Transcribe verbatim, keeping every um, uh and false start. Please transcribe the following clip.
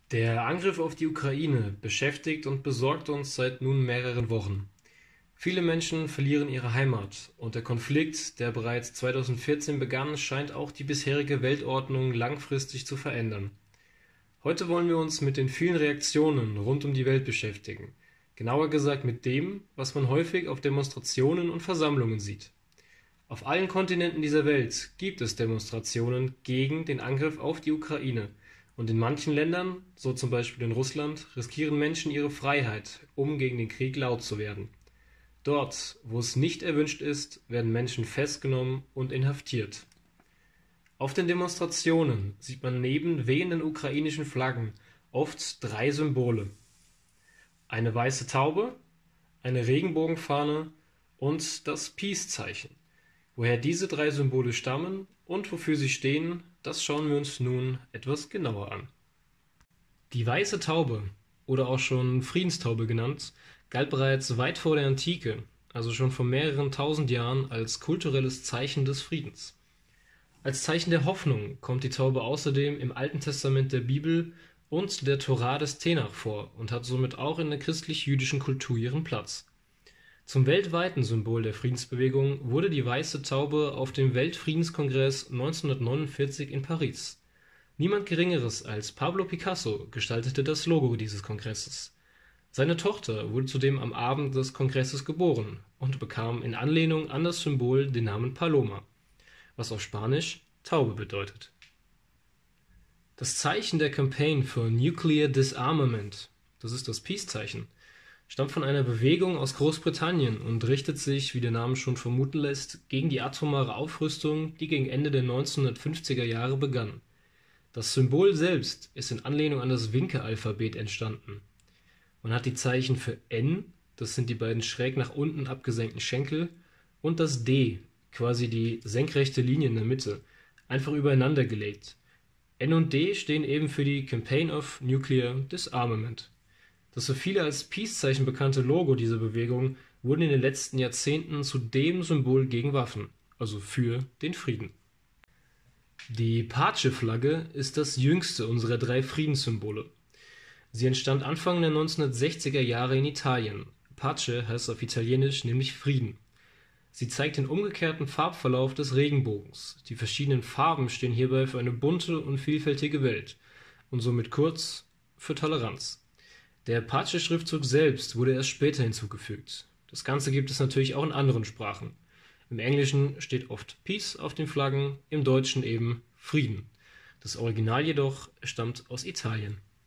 Der Angriff auf die Ukraine beschäftigt und besorgt uns seit nun mehreren Wochen. Viele Menschen verlieren ihre Heimat und der Konflikt, der bereits zweitausendvierzehn begann, scheint auch die bisherige Weltordnung langfristig zu verändern. Heute wollen wir uns mit den vielen Reaktionen rund um die Welt beschäftigen. Genauer gesagt mit dem, was man häufig auf Demonstrationen und Versammlungen sieht. Auf allen Kontinenten dieser Welt gibt es Demonstrationen gegen den Angriff auf die Ukraine. Und in manchen Ländern, so zum Beispiel in Russland, riskieren Menschen ihre Freiheit, um gegen den Krieg laut zu werden. Dort, wo es nicht erwünscht ist, werden Menschen festgenommen und inhaftiert. Auf den Demonstrationen sieht man neben wehenden ukrainischen Flaggen oft drei Symbole: eine weiße Taube, eine Regenbogenfahne und das Peace-Zeichen. Woher diese drei Symbole stammen und wofür sie stehen, das schauen wir uns nun etwas genauer an. Die weiße Taube, oder auch schon Friedenstaube genannt, galt bereits weit vor der Antike, also schon vor mehreren tausend Jahren, als kulturelles Zeichen des Friedens. Als Zeichen der Hoffnung kommt die Taube außerdem im Alten Testament der Bibel und der Tora des Tenach vor und hat somit auch in der christlich-jüdischen Kultur ihren Platz. Zum weltweiten Symbol der Friedensbewegung wurde die weiße Taube auf dem Weltfriedenskongress neunzehnhundertneunundvierzig in Paris. Niemand Geringeres als Pablo Picasso gestaltete das Logo dieses Kongresses. Seine Tochter wurde zudem am Abend des Kongresses geboren und bekam in Anlehnung an das Symbol den Namen Paloma, was auf Spanisch Taube bedeutet. Das Zeichen der Campaign for Nuclear Disarmament, das ist das Peace-Zeichen, stammt von einer Bewegung aus Großbritannien und richtet sich, wie der Name schon vermuten lässt, gegen die atomare Aufrüstung, die gegen Ende der neunzehnhundertfünfziger Jahre begann. Das Symbol selbst ist in Anlehnung an das Winke-Alphabet entstanden. Man hat die Zeichen für N, das sind die beiden schräg nach unten abgesenkten Schenkel, und das D, quasi die senkrechte Linie in der Mitte, einfach übereinander gelegt. N und D stehen eben für die Campaign of Nuclear Disarmament. Das für viele als Peace-Zeichen bekannte Logo dieser Bewegung wurde in den letzten Jahrzehnten zu dem Symbol gegen Waffen, also für den Frieden. Die Pace-Flagge ist das jüngste unserer drei Friedenssymbole. Sie entstand Anfang der neunzehnhundertsechziger Jahre in Italien. Pace heißt auf Italienisch nämlich Frieden. Sie zeigt den umgekehrten Farbverlauf des Regenbogens. Die verschiedenen Farben stehen hierbei für eine bunte und vielfältige Welt und somit kurz für Toleranz. Der Pace-Schriftzug selbst wurde erst später hinzugefügt. Das Ganze gibt es natürlich auch in anderen Sprachen. Im Englischen steht oft Peace auf den Flaggen, im Deutschen eben Frieden. Das Original jedoch stammt aus Italien.